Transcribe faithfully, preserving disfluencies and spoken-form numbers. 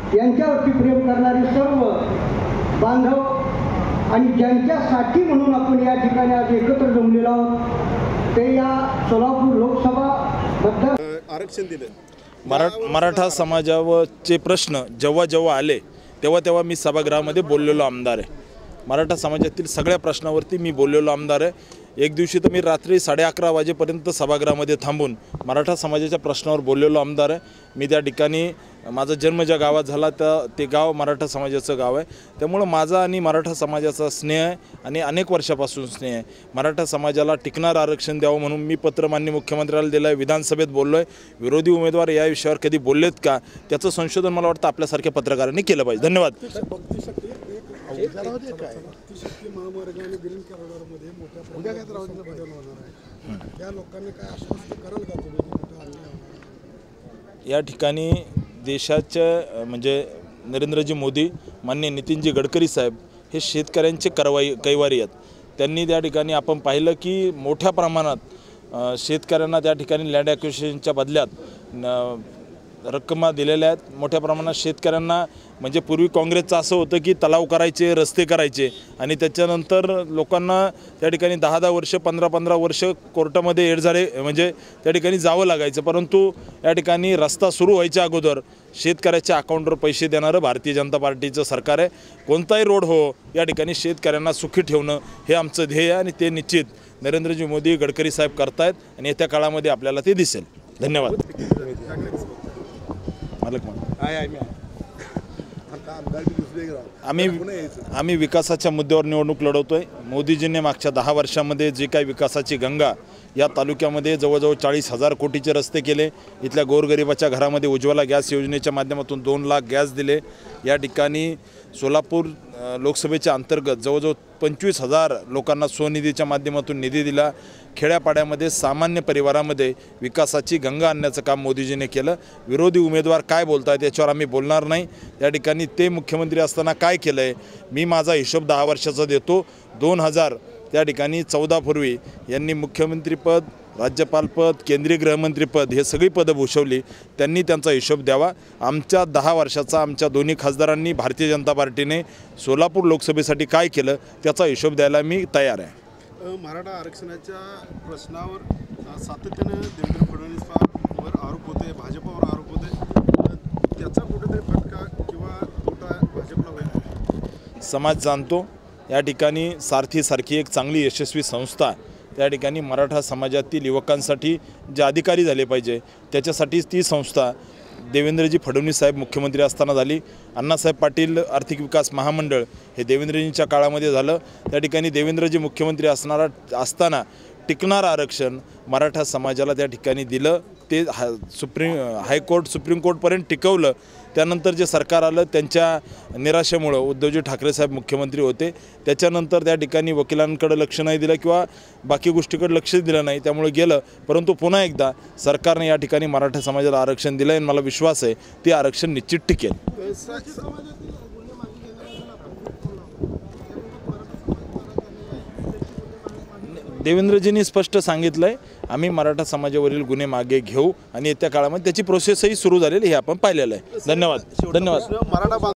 यांच्यावरती प्रेम करणारे सर्व बांधव आणि ज्यांच्यासाठी म्हणून आपण या ठिकाणी आज एकत्र जमलेलो आहोत ते या सोलापूर लोकसभा मतदार आरक्षण दिलं मरा मराठा समाजावरचे प्रश्न जेव्हा जेव्हा आले तेव्हा तेव्हा मी सभागृहामध्ये बोललेलो आमदार आहे। मराठा समाजातील सगळ्या प्रश्नावरती मी बोललेलो आमदार आहे। एक दिवशी तर मी रात्री साडे अकरा वाजेपर्यंत सभागृहामध्ये थांबून मराठा समाजाच्या प्रश्नावर बोललेलो आमदार आहे। मी त्या ठिकाणी माझा जन्म ज्या गावात झाला त्या ते गाव मराठा समाजाचं गाव आहे, त्यामुळं माझा आणि मराठा समाजाचा स्नेह आहे आणि अनेक वर्षापासून स्नेह आहे। मराठा समाजाला टिकणार आरक्षण द्यावं म्हणून मी पत्र माननीय मुख्यमंत्र्याला दिलं आहे, विधानसभेत बोललो आहे। विरोधी उमेदवार या विषयावर कधी बोललेत का त्याचं संशोधन मला वाटतं आपल्यासारख्या पत्रकारांनी केलं पाहिजे। धन्यवाद। या ठिकाणी देशाचे म्हणजे नरेंद्रजी मोदी, माननीय नितीनजी गडकरी साहेब हे शेतकऱ्यांचे करवाई कैवारी आहेत। त्यांनी त्या ठिकाणी आपण पाहिलं की मोठ्या प्रमाणात शेतकऱ्यांना त्या ठिकाणी लँड ॲक्विजिशनच्या बदल्यात रक्कमा दिलेल्या आहेत। मोठ्या प्रमाणात शेतकऱ्यांना म्हणजे पूर्वी काँग्रेसचं असं होतं की तलाव करायचे, रस्ते करायचे आणि त्याच्यानंतर लोकांना त्या ठिकाणी दहा दहा वर्ष पंधरा पंधरा वर्ष कोर्टामध्ये एड झाले म्हणजे त्या ठिकाणी जावं लागायचं, परंतु या ठिकाणी रस्ता सुरू व्हायच्या अगोदर शेतकऱ्याच्या अकाउंटवर पैसे देणारं भारतीय जनता पार्टीचं सरकार आहे। कोणताही रोड हो या ठिकाणी शेतकऱ्यांना सुखी ठेवणं हे आमचं ध्येय आहे आणि ते निश्चित नरेंद्रजी मोदी गडकरी साहेब करतायत आणि येत्या काळामध्ये आपल्याला ते दिसेल। धन्यवाद। आम्ही आम्ही विकासाच्या मुद्द्यावर निवडणूक लढवतोय। मोदीजींनी मागच्या दहा वर्षांमध्ये जे काही विकासाची गंगा या तालुक्यामध्ये जवळजवळ चाळीस हजार कोटीचे रस्ते केले। इथल्या गोरगरिबाच्या घरामध्ये उज्ज्वला गॅस योजनेच्या माध्यमातून दोन लाख गॅस दिले। या ठिकाणी सोलापूर लोकसभेच्या अंतर्गत जवळजवळ पंचवीस हजार लोकांना स्वनिधीच्या माध्यमातून निधी दिला। खेड्यापाड्यामध्ये सामान्य परिवारामध्ये विकासाची गंगा आणण्याचं काम मोदीजीने केलं। विरोधी उमेदवार काय बोलत आहेत याच्यावर आम्ही बोलणार नाही। या ठिकाणी ते मुख्यमंत्री असताना काय केलं आहे मी माझा हिशोब दहा वर्षाचा देतो। दोन हजार त्या ठिकाणी चौदा पूर्वी यांनी मुख्यमंत्रीपद, राज्यपालपद, केंद्रीय गृहमंत्रीपद हे सगळी पदं भूषवली, त्यांनी त्यांचा हिशोब द्यावा। आमच्या दहा वर्षाचा आमच्या दोन्ही खासदारांनी भारतीय जनता पार्टीने सोलापूर लोकसभेसाठी काय केलं त्याचा हिशोब द्यायला मी तयार आहे। मराठा आरक्षणाच्या प्रश्नावर सातत्याने देवेंद्र फडणवीसांवर आरोप होते, भाजपवर आरोप होते, त्याचा कुठेतरी फटका किंवा तोटा भाजपला होईल? समाज जाणतो या ठिकाणी सारथी सारखी एक चांगली यशस्वी संस्था त्या ठिकाणी मराठा समाजातील युवकांसाठी जे अधिकारी झाले पाहिजे त्याच्यासाठीच ती संस्था देवेंद्रजी फडणवीस साहेब मुख्यमंत्री असताना झाली। अण्णासाहेब पाटील आर्थिक विकास महामंडळ हे देवेंद्रजींच्या काळामध्ये झालं। त्या ठिकाणी देवेंद्रजी मुख्यमंत्री असणारा असताना टिकणार आरक्षण मराठा समाजाला त्या ठिकाणी दिलं। ते हा सुप्रीम हायकोर्ट सुप्रीम कोर्टपर्यंत टिकवलं। त्यानंतर जे सरकार आलं त्यांच्या निराशेमुळं उद्धवजी ठाकरे साहेब मुख्यमंत्री होते। त्याच्यानंतर त्या ठिकाणी वकिलांकडे लक्ष नाही दिलं किंवा बाकी गोष्टीकडे लक्ष दिलं नाही, त्यामुळे गेलं। परंतु पुन्हा एकदा सरकारने या ठिकाणी मराठा समाजाला आरक्षण दिलं आहे। मला विश्वास आहे ते आरक्षण निश्चित टिकेल। देवेंद्रजींनी स्पष्ट सांगितलं आहे आम्ही मराठा समाजावरील गुन्हे मागे घेऊ आणि येत्या काळामध्ये त्याची प्रोसेसही सुरू झालेली हे आपण पाहिलेलं आहे। धन्यवाद। धन्यवाद।